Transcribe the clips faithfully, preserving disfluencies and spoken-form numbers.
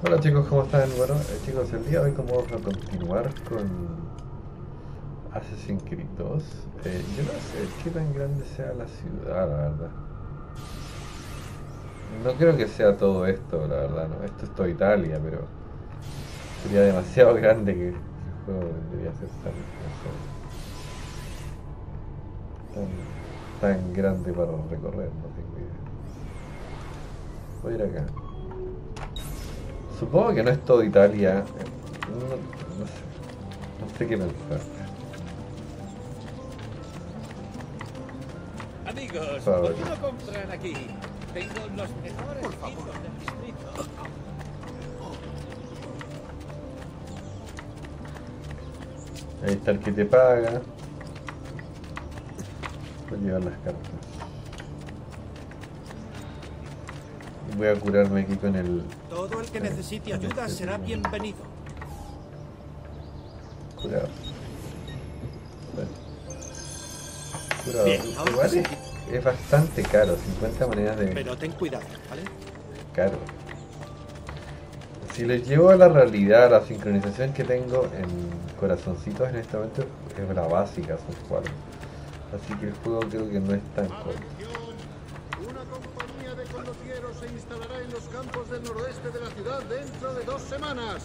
Hola chicos, ¿cómo están? Bueno, eh, chicos, el día de hoy como vamos a continuar con Assassin's Creed dos. Eh, yo no sé qué tan grande sea la ciudad, la verdad. No creo que sea todo esto, la verdad, ¿no? Esto es toda Italia, pero sería demasiado grande que el juego debería ser tan, no sé, tan, tan grande para recorrer, no tengo idea. Voy a ir acá. Supongo que no es todo Italia. No, no sé. No sé qué pensar. Amigos, Por ¿por qué no compran aquí? Tengo los mejores vinos del distrito. Ahí está el que te paga. Voy a llevar las cartas. Voy a curarme aquí con el... Todo el que necesite ayuda será bienvenido. Curado. Bueno. Curado. Bien, ahora Igual sí. es, es bastante caro. cincuenta monedas de... Pero ten cuidado, ¿vale? Caro. Si les llevo a la realidad, la sincronización que tengo en corazoncitos en este momento es la básica, son cuatro. Así que el juego creo que no es tan corto. Una compañía de condotieros se instalará en los campos del noroeste de la ciudad dentro de dos semanas.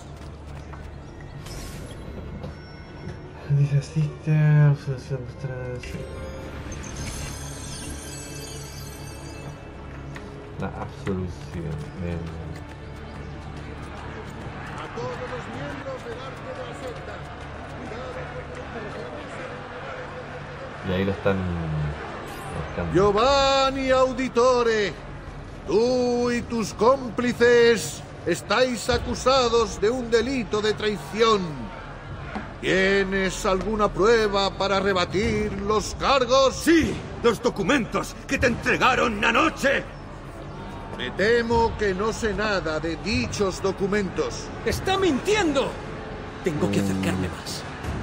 Dice asiste a observación sí. La absolución. Bien. A todos los miembros del arte de la secta. Y ahí lo están buscando. Giovanni Auditore, tú y tus cómplices estáis acusados de un delito de traición. ¿Tienes alguna prueba para rebatir los cargos? ¡Sí! ¡Los documentos que te entregaron anoche! Me temo que no sé nada de dichos documentos. ¡Está mintiendo! Tengo que acercarme más.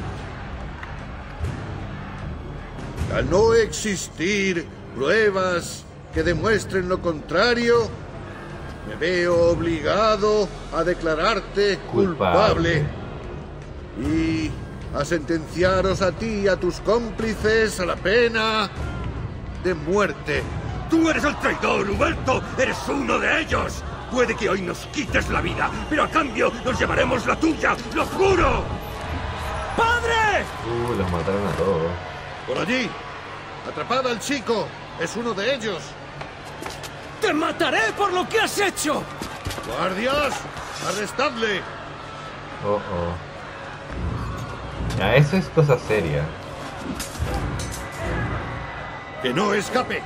Al no existir pruebas que demuestren lo contrario, me veo obligado a declararte culpable. Culpable. Y a sentenciaros a ti y a tus cómplices a la pena de muerte. ¡Tú eres el traidor, Huberto! ¡Eres uno de ellos! Puede que hoy nos quites la vida, pero a cambio nos llevaremos la tuya, ¡lo juro! ¡Padre! Uh, los mataron a todos. Por allí, atrapad al chico. Es uno de ellos. ¡Te mataré por lo que has hecho! ¡Guardias! ¡Arrestadle! Oh, oh. Ya, eso es cosa seria. ¡Que no escape!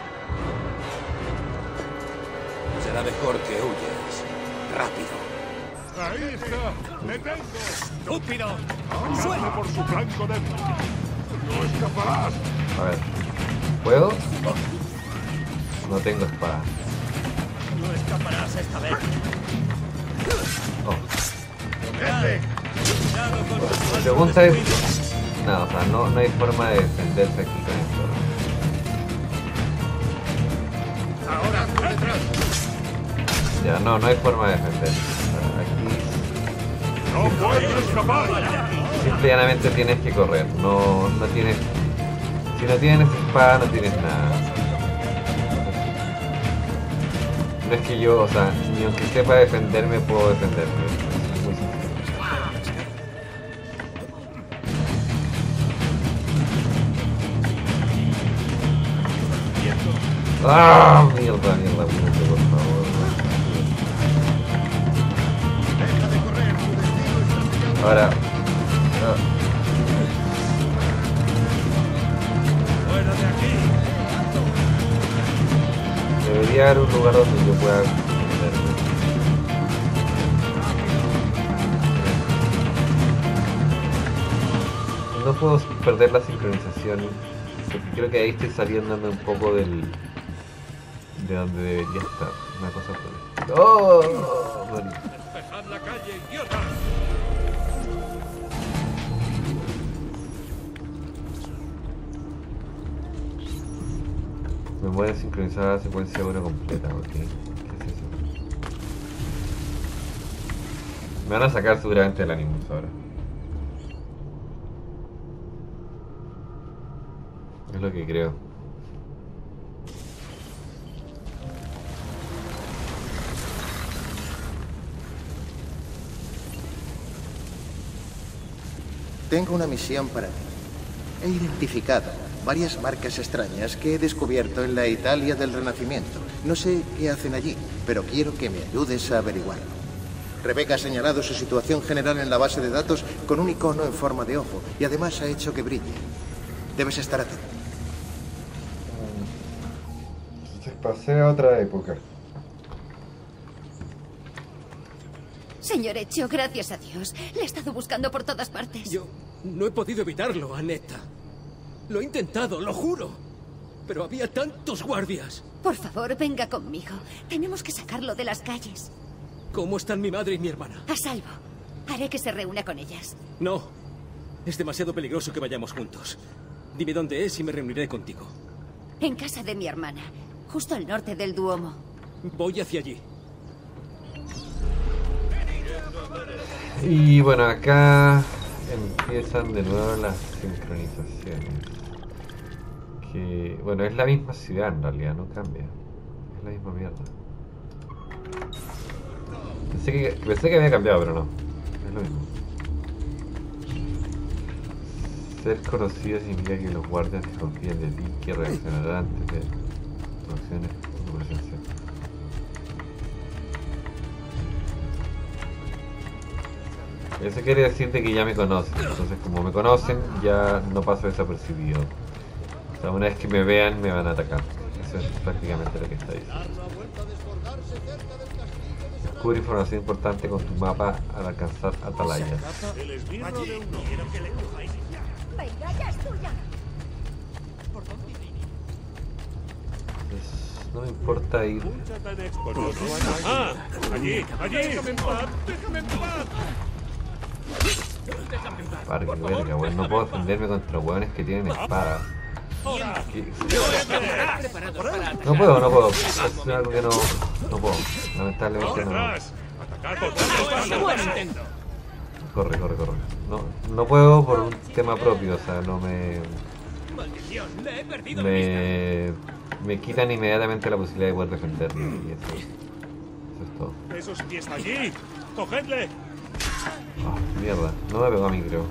Será mejor que huyas. Rápido. Ahí está, le tengo. ¡Estúpido! Suelta por su flanco débil. No escaparás. A ver. ¿Puedo? No tengo espada. No escaparás esta vez. Oh. ¡Vete! La pregunta es... No, o sea, no, no hay forma de defenderse aquí con esto. ¡Ahora por detrás! Ya, no, no hay forma de defenderse. Aquí No puedes escapar. simple y llanamente tienes que correr. No, no tienes... Si no tienes espada, no tienes nada. No es que yo, o sea, ni aunque sepa defenderme, puedo defenderme. Es muy sencillo. ¡Ah! Mierda, mierda, mierda, por favor. ¡Deja de correr! ¡Tu destino está sellado! Ahora... ah, ¡Fuera de aquí! debería haber un lugar donde yo pueda defenderme. No puedo perder la sincronización, porque creo que ahí estoy saliéndome un poco del... de donde debería estar. Una cosa por el... ¡Oh! Morí. ¡Despejad la calle, idiota! Me muere sincronizada la secuencia uno completa, ok. ¿Qué es eso? Me van a sacar seguramente el Animus ahora. Es lo que creo. Tengo una misión para ti. He identificado varias marcas extrañas que he descubierto en la Italia del Renacimiento. No sé qué hacen allí, pero quiero que me ayudes a averiguarlo. Rebeca ha señalado su situación general en la base de datos con un icono en forma de ojo y además ha hecho que brille. Debes estar atento. Se pasé a otra época. Señor Ezio, gracias a Dios. Le he estado buscando por todas partes. Yo no he podido evitarlo, Annetta. Lo he intentado, lo juro. Pero había tantos guardias. Por favor, venga conmigo. Tenemos que sacarlo de las calles. ¿Cómo están mi madre y mi hermana? A salvo. Haré que se reúna con ellas. No. Es demasiado peligroso que vayamos juntos. Dime dónde es y me reuniré contigo. En casa de mi hermana, justo al norte del Duomo. Voy hacia allí. Y bueno, acá empiezan de nuevo las sincronizaciones. Que, bueno, es la misma ciudad en realidad, no cambia. Es la misma mierda. Pensé que, pensé que había cambiado, pero no. Es lo mismo. Ser conocido significa que los guardias desconfían de ti, que reaccionarán antes de tu acciones o tu presencia. Eso quiere decir de que ya me conocen, entonces como me conocen ya no paso desapercibido. O sea, una vez que me vean me van a atacar. Eso es prácticamente lo que está diciendo. Descubre información importante con tu mapa al alcanzar atalayas. El esbirro de uno. Venga, ya es tuya. Pues, no me importa ir. Ah, allí, allí. Déjame en paz, déjame en paz. Parque, verga, weón. No puedo defenderme contra hueones que tienen espada. ¿Qué? No puedo, no puedo. Es algo que no, no puedo. Lamentablemente no. Corre, corre, corre. No, no puedo por un tema propio, o sea, no me... Me, me quitan inmediatamente la posibilidad de poder defenderme y eso, eso es todo. Esos pies allí. Cogedle. Oh, mierda, no me pegó a mí, creo.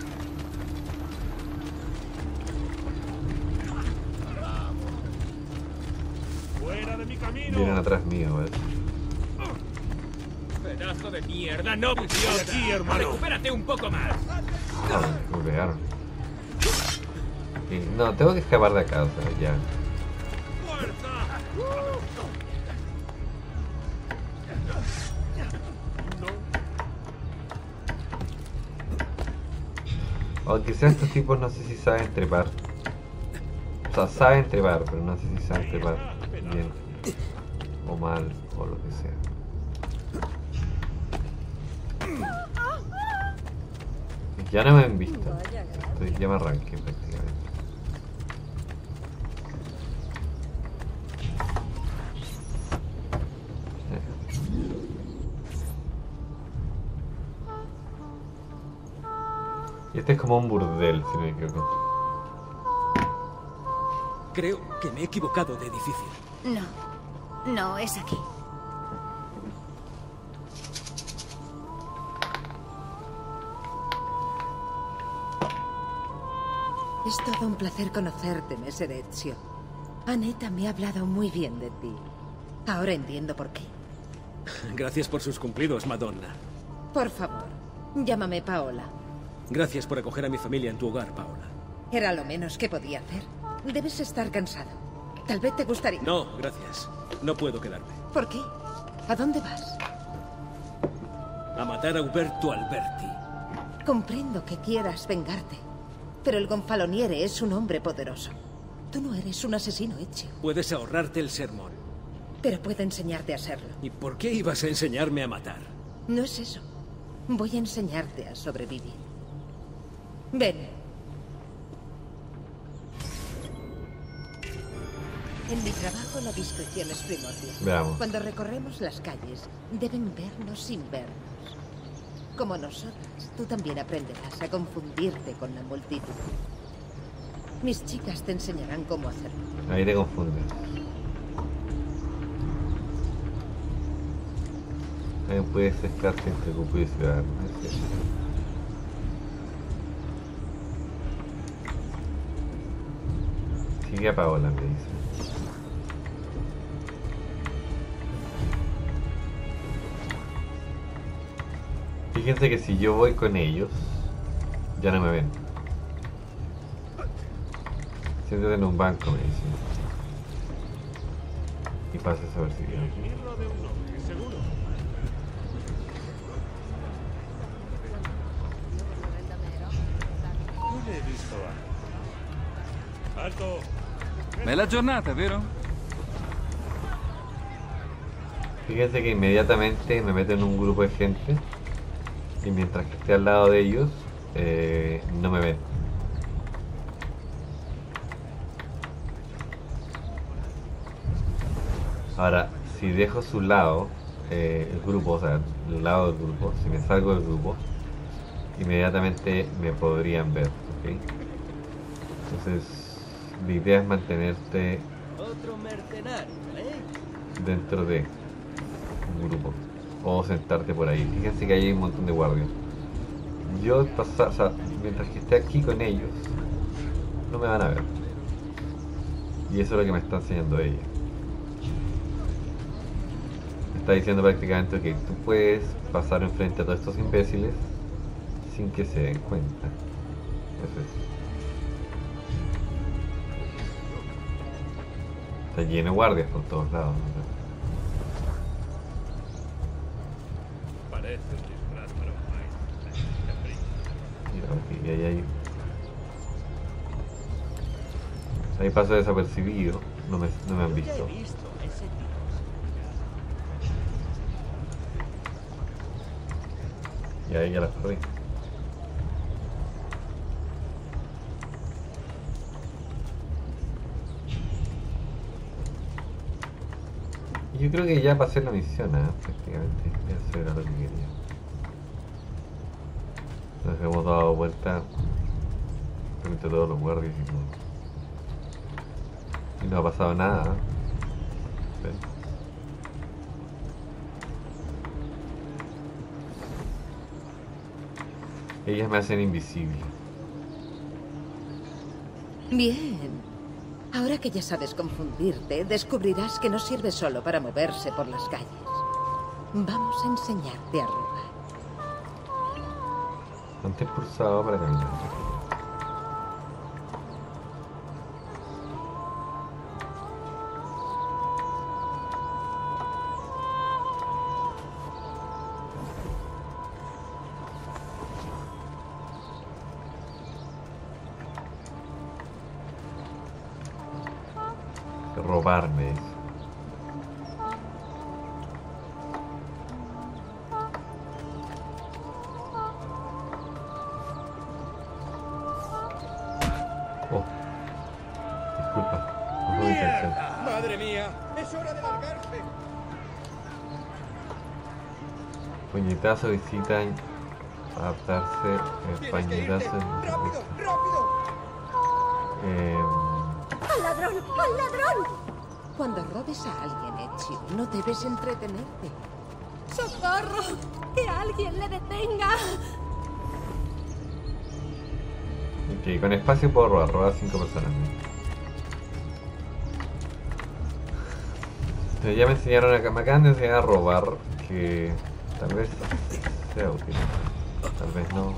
Fuera de mi camino. Vienen atrás mío, ¿ves? Pedazo de mierda, no Estoy aquí, hermano. Recupérate un poco más. Ah, me pegaron. Sí, no, tengo que escapar de acá, o sea, ya. Aunque sean estos tipos, no sé si saben trepar. O sea, saben trepar, pero no sé si saben trepar bien o mal o lo que sea. Ya no me han visto. Entonces ya me arranqué prácticamente. Y este es como un burdel, si no me equivoco. Creo que me he equivocado de edificio. No, no, es aquí. Es todo un placer conocerte, Messer Ezio. Annetta me ha hablado muy bien de ti. Ahora entiendo por qué. Gracias por sus cumplidos, Madonna. Por favor, llámame Paola. Gracias por acoger a mi familia en tu hogar, Paola. Era lo menos que podía hacer. Debes estar cansado. Tal vez te gustaría... No, gracias. No puedo quedarme. ¿Por qué? ¿A dónde vas? A matar a Uberto Alberti. Comprendo que quieras vengarte, pero el Gonfaloniere es un hombre poderoso. Tú no eres un asesino, Ezio. Puedes ahorrarte el sermón. Pero puedo enseñarte a serlo. ¿Y por qué ibas a enseñarme a matar? No es eso. Voy a enseñarte a sobrevivir. Ven. En mi trabajo la discreción es primordial. Veamos. Cuando recorremos las calles, deben vernos sin vernos. como nosotras, tú también aprenderás a confundirte con la multitud. Mis chicas te enseñarán cómo hacerlo. Ahí te confundes. También puedes escarte entre grupo y ciudad. Sigue a Paola, me dice. Fíjense que si yo voy con ellos, ya no me ven. Siéntate en un banco, me dicen. Y pasa desapercibido. Non l'hai visto anche. Alto! Bella giornata, vero? Fíjense que inmediatamente me meto en un grupo de gente y mientras que esté al lado de ellos, eh, no me ven. Ahora, si dejo su lado, eh, el grupo, o sea, el lado del grupo, si me salgo del grupo, inmediatamente me podrían ver, ¿ok? Entonces, la idea es mantenerte Otro mercenario, ¿eh? dentro de un grupo o sentarte por ahí. Fíjense que hay un montón de guardias. Yo pasar, o sea, mientras que esté aquí con ellos, no me van a ver. Y eso es lo que me está enseñando ella. Me está diciendo prácticamente que tú puedes pasar enfrente a todos estos imbéciles sin que se den cuenta. Eso es. Está lleno de guardias por todos lados, ¿no? Parece un disfraz para un maestro. Mira, ok, y ahí hay... Ahí paso desapercibido, no me, no me han visto. Ya he visto a ese tío. Y ahí ya las perdí. Y yo creo que ya pasé la misión, ¿eh? Prácticamente. Eso era lo que quería. Nos hemos dado vuelta frente a todos los guardias y todo. Y no ha pasado nada. Ven. Ellas me hacen invisible. Bien. Ahora que ya sabes confundirte, descubrirás que no sirve solo para moverse por las calles. Vamos a enseñarte a robar. Mantén pulsado para caminar. Robarme eso. Oh, disculpa, no fue mi intención. ¡Madre mía! ¡Es hora de largarse! Puñetazo visitan adaptarse el ¡Tienes que irte! pañetazo en ¡Rápido! ¡Rápido! eh, ¡Al ladrón! ¡Al ladrón! Cuando robes a alguien, Ezio, no debes entretenerte. ¡Socorro! ¡Que alguien le detenga! Ok, con espacio puedo robar, robar a cinco personas. Pero ya me enseñaron acá, me acaban de enseñar a robar, que tal vez sea útil, tal vez no.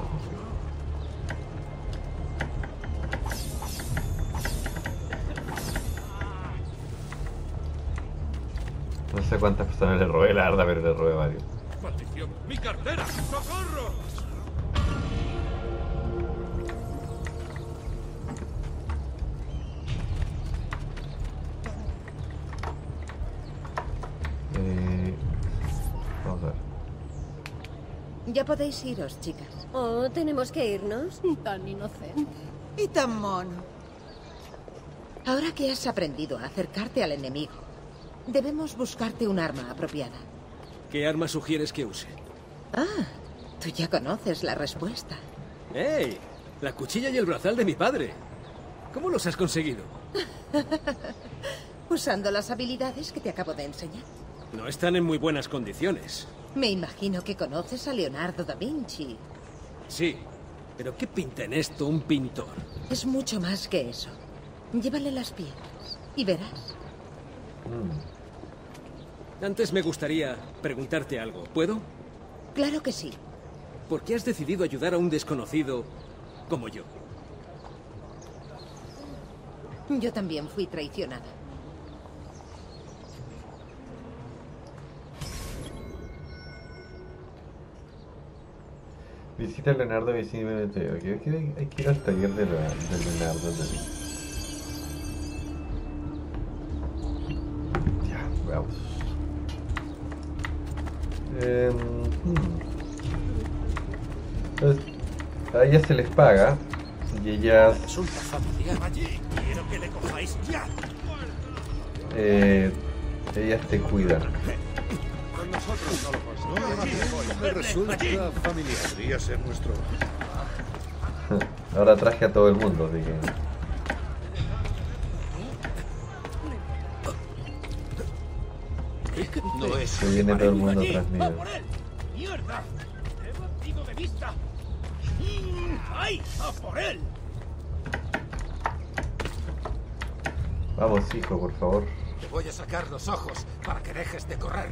No sé cuántas personas le robé, la verdad, pero le robé varios. ¡Maldición! ¡Mi cartera! ¡Socorro! Eh, vamos a ver. Ya podéis iros, chicas. Oh, ¿tenemos que irnos? Tan inocente. Y tan mono. Ahora que has aprendido a acercarte al enemigo, debemos buscarte un arma apropiada. ¿Qué arma sugieres que use? Ah, Tú ya conoces la respuesta. ¡Ey! La cuchilla y el brazal de mi padre. ¿Cómo los has conseguido? Usando las habilidades que te acabo de enseñar. No están en muy buenas condiciones. Me imagino que conoces a Leonardo da Vinci. Sí, pero ¿qué pinta en esto un pintor? Es mucho más que eso. Llévale las piedras y verás. Mm. Antes me gustaría preguntarte algo. ¿Puedo? Claro que sí. ¿Por qué has decidido ayudar a un desconocido como yo? Yo también fui traicionada. Visita a Leonardo Vicini B M T. Ok, okay, hay que ir al taller de, la, de Leonardo también. Ya, vamos. Eh, hmm. Entonces, a ellas se les paga y ellas... Asunto familiar allí. Quiero que le cojáis ya. Eh, ellas te cuidan. Con nosotros no lo consigo. Me resulta familiar. Podría ser nuestro... Ahora traje a todo el mundo, así que... No es... Se viene todo el mundo tras mí. ¡Mierda! ¡He batido de vista! ¡Ay! ¡A por él! Vamos, hijo, por favor. Te voy a sacar los ojos para que dejes de correr.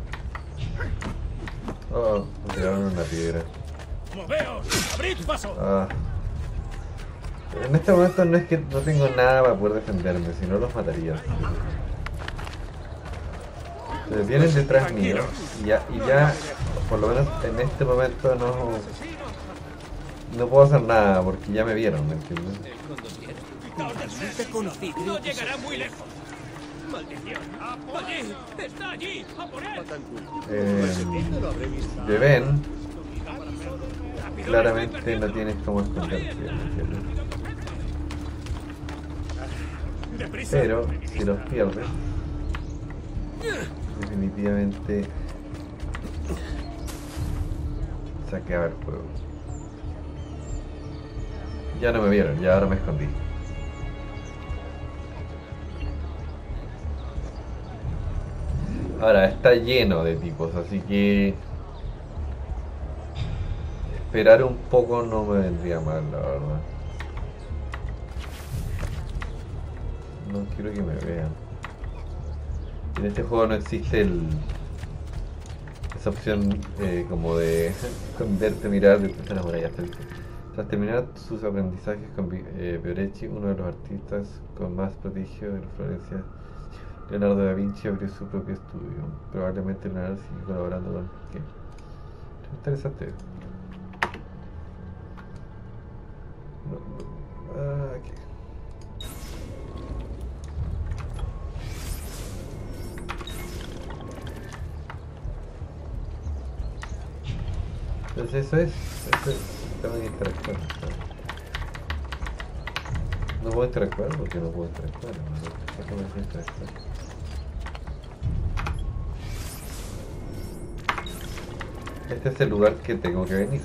Oh, me tiraron una piedra. ¡Moveos! ¡Abrid paso! Ah. En este momento no es que no tengo nada para poder defenderme, si no los mataría. Se vienen detrás mío y ya, y ya, por lo menos en este momento no, no puedo hacer nada porque ya me vieron, ¿me entiendes? Te conocí. No llegará muy lejos. ¡Maldición! ¡Allí! ¡Está allí! ¡A por él! Eh, te ven, claramente no tienes cómo esconderte, ¿me entiendes? Pero si los pierdes, definitivamente se acaba el juego. Ya no me vieron, ya ahora me escondí. Ahora está lleno de tipos, así que esperar un poco no me vendría mal, la verdad. No quiero que me vean. En este juego no existe el esa opción eh, como de esconderte, mirar, de pensar la muralla. Tras terminar sus aprendizajes con eh, Fiorecci, uno de los artistas con más prestigio de la Florencia, Leonardo da Vinci abrió su propio estudio. Probablemente Leonardo sigue colaborando con... ¿Qué? Interesante. No, no. Ah, ¿qué? Entonces eso es, eso es, tengo que interactuar. No puedo interactuar porque no puedo interactuar. No puedo interactuar. Este es el lugar que tengo que venir.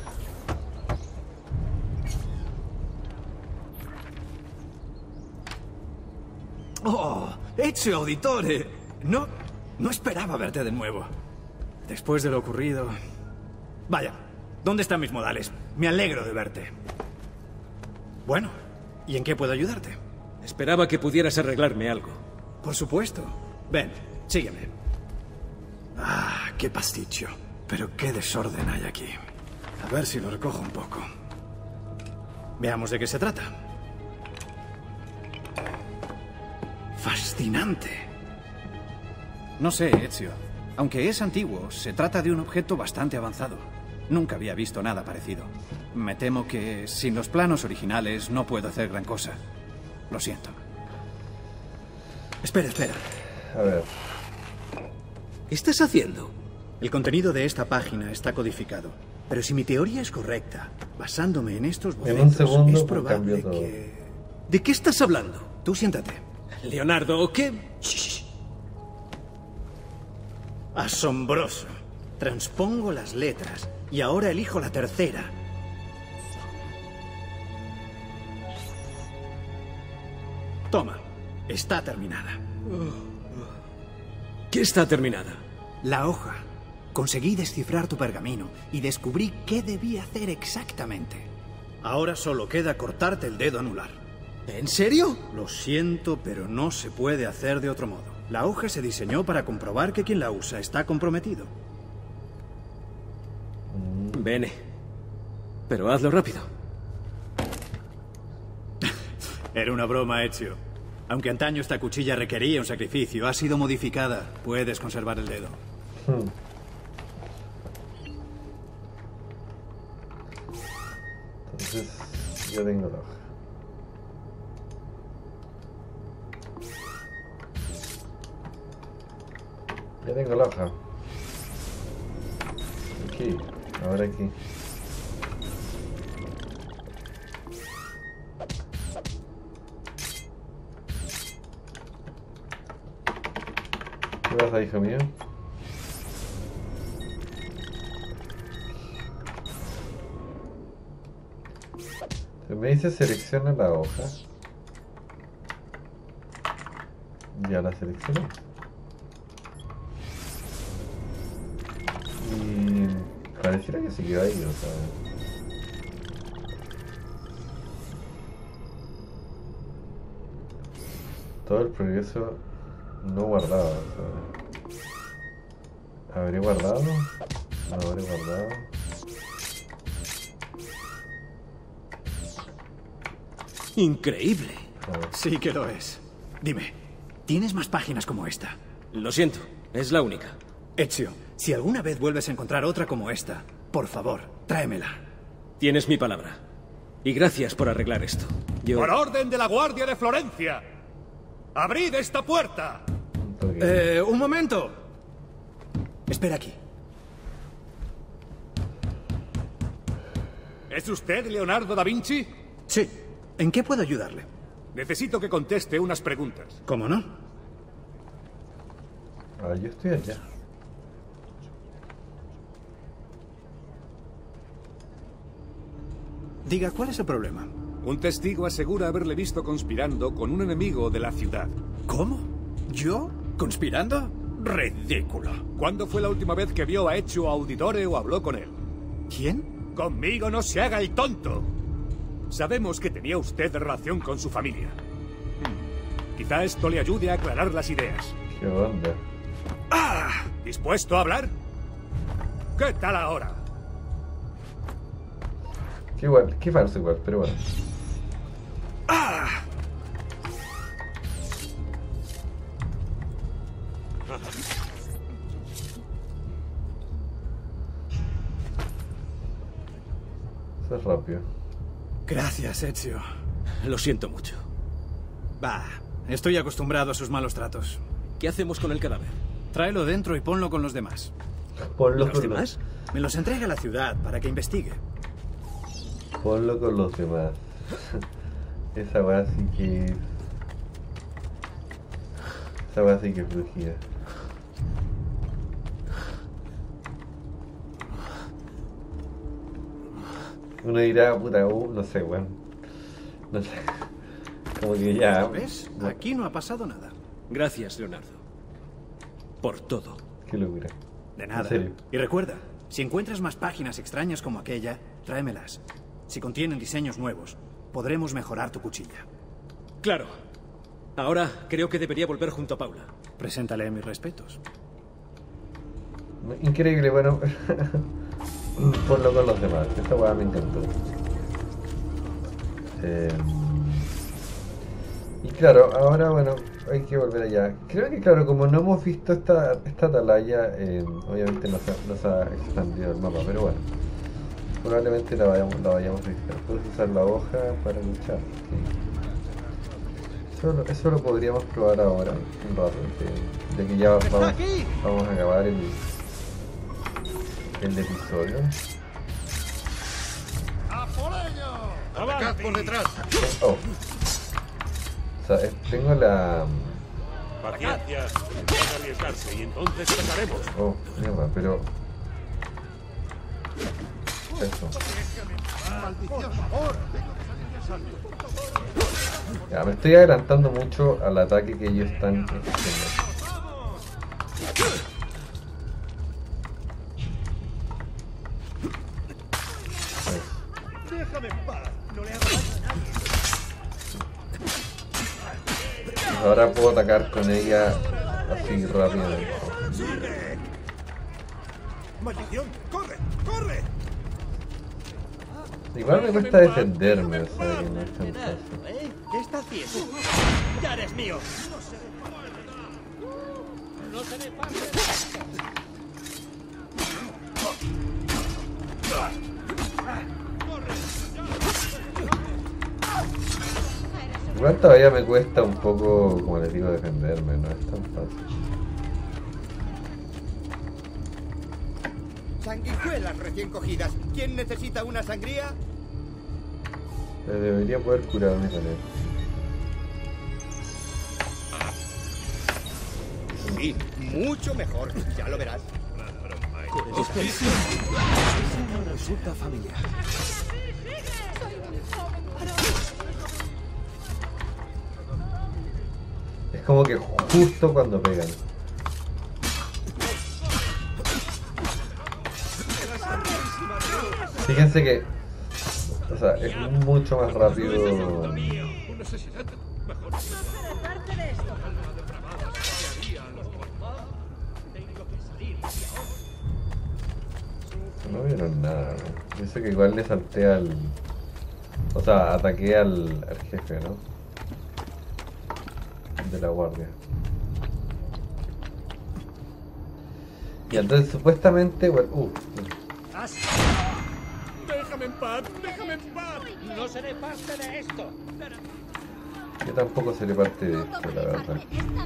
Oh, Ezio Auditore. No, no esperaba verte de nuevo. Después de lo ocurrido... Vaya, ¿dónde están mis modales? Me alegro de verte. Bueno, ¿y en qué puedo ayudarte? Esperaba que pudieras arreglarme algo. Por supuesto. Ven, sígueme. Ah, qué pasticcio. Pero qué desorden hay aquí. A ver si lo recojo un poco. Veamos de qué se trata. Fascinante. No sé, Ezio. Aunque es antiguo, se trata de un objeto bastante avanzado. Nunca había visto nada parecido. Me temo que sin los planos originales no puedo hacer gran cosa. Lo siento. Espera, espera. A ver. ¿Qué estás haciendo? El contenido de esta página está codificado. Pero si mi teoría es correcta, basándome en estos bocetos, en un segundo es probable que... ¿De qué estás hablando? Tú siéntate. Leonardo, ¿qué? Shh. Asombroso. Transpongo las letras Y ahora elijo la tercera. Toma, está terminada. ¿Qué está terminada? La hoja. Conseguí descifrar tu pergamino y descubrí qué debí hacer exactamente. Ahora solo queda cortarte el dedo anular. ¿En serio? Lo siento, pero no se puede hacer de otro modo. La hoja se diseñó para comprobar que quien la usa está comprometido. Bene. Pero hazlo rápido. Era una broma, Ezio. Aunque antaño esta cuchilla requería un sacrificio, ha sido modificada. Puedes conservar el dedo. Hmm. Entonces, yo tengo la hoja. Ya tengo la hoja. Aquí, ahora aquí. ¿Qué pasa, hijo mío? Me dice selecciona la hoja. Ya la seleccioné. Y pareciera que se quedó ahí, o sea. Todo el progreso no guardado, o sea. ¿Habré guardado? No habré guardado. Increíble. Sí que lo es. Dime, ¿tienes más páginas como esta? Lo siento, es la única. Ezio, si alguna vez vuelves a encontrar otra como esta, por favor, tráemela. Tienes mi palabra. Y gracias por arreglar esto. Yo... ¡Por orden de la Guardia de Florencia! ¡Abrid esta puerta! Eh, un momento. Espera aquí. ¿Es usted Leonardo da Vinci? Sí. ¿En qué puedo ayudarle? Necesito que conteste unas preguntas. ¿Cómo no? Ah, yo estoy allá. Diga, ¿cuál es el problema? Un testigo asegura haberle visto conspirando con un enemigo de la ciudad. ¿Cómo? ¿Yo? ¿Conspirando? Ridículo. ¿Cuándo fue la última vez que vio a Ezio Auditore o habló con él? ¿Quién? Conmigo no se haga el tonto. Sabemos que tenía usted relación con su familia. Hmm. Quizá esto le ayude a aclarar las ideas. ¿Qué onda? ¡Ah! ¿Dispuesto a hablar? ¿Qué tal ahora? Qué igual, qué falso igual, pero bueno. ¡Ah! Eso es rápido. Gracias, Ezio. Lo siento mucho. Bah, estoy acostumbrado a sus malos tratos. ¿Qué hacemos con el cadáver? Tráelo dentro y ponlo con los demás. Ponlo ¿Los con demás? Los... Me los entrega a la ciudad para que investigue. Ponlo con los demás. Esa weá sí que... Esa weá sí que es brujía. Uno dirá, puta, uh, no sé, weón. No sé. Como que ya... ¿Ves? Aquí no ha pasado nada. Gracias, Leonardo. Por todo. Qué locura. De nada. ¿En serio? Y recuerda, si encuentras más páginas extrañas como aquella, tráemelas. Si contienen diseños nuevos, podremos mejorar tu cuchilla. Claro. Ahora creo que debería volver junto a Paula. Preséntale mis respetos. Increíble, bueno. Ponlo con los demás. Esta weá me encantó. Eh, y claro, ahora bueno, hay que volver allá. Creo que claro, como no hemos visto esta, esta atalaya, eh, obviamente no se, no se ha expandido el mapa, pero bueno. Probablemente la vayamos, la vayamos a visitar. Puedes usar la hoja para luchar. ¿Sí? Eso, lo, eso lo podríamos probar ahora, un rato, de, de que ya vamos, vamos a acabar el, el episodio. ¡Atacad por detrás! Oh. O sea, tengo la... Paciencia, intentad arriesgarse y entonces pasaremos. Oh, mierda, pero... Eso. Ya, me estoy adelantando mucho al ataque que ellos están haciendo. Déjame en paz. No le hago daño a nadie. Ahora puedo atacar con ella así rápidamente. ¡Maldición! ¡Corre! ¡Corre! Igual me cuesta defenderme, o sea que no es tan fácil. ¿Qué está haciendo? ¡Ya eres mío! No seré parte de esto. Igual todavía me cuesta un poco, como les digo, defenderme, no es tan fácil. Sanguijuelas recién cogidas. ¿Quién necesita una sangría? Pero debería poder curarme con él. Sí, mucho mejor. Ya lo verás. Resulta familiar. Es como que justo cuando pegan. Fíjense que, o sea, es mucho más rápido. No vieron nada, ¿no? Dice que igual le salté al... O sea, ataqué al, al jefe, ¿no? De la guardia. Y entonces supuestamente... Bueno, uh, ¡Déjame en paz! ¡Déjame en paz! No seré parte de esto. yo tampoco seré parte de esto, la verdad.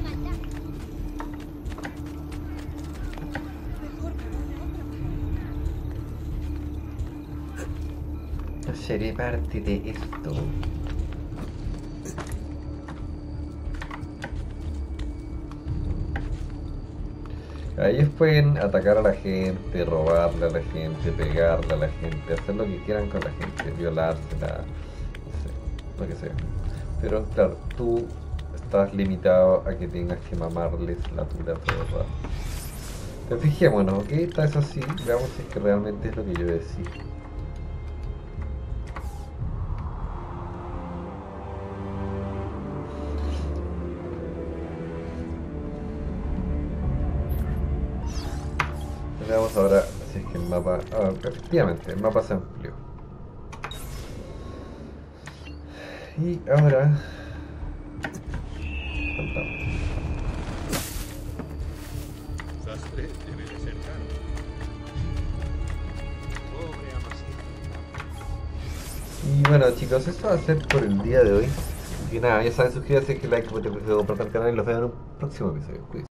No seré parte de esto. Ellos pueden atacar a la gente, robarle a la gente, pegarle a la gente, hacer lo que quieran con la gente, violársela, no sé, lo que sea. Pero claro, tú estás limitado a que tengas que mamarles la tula todo el rato. Pero fijémonos, ok, está eso así, veamos si es que realmente es lo que yo decía. Veamos ahora si es que el mapa... Ah, efectivamente, el mapa se amplió. Y ahora... Faltamos. Sastre debe de ser caro. Pobre Amasí. Y bueno chicos, eso va a ser por el día de hoy. Y nada, ya saben, suscríbanse, que like, comenten, compartan el canal y los veo en un próximo episodio. Cuídense.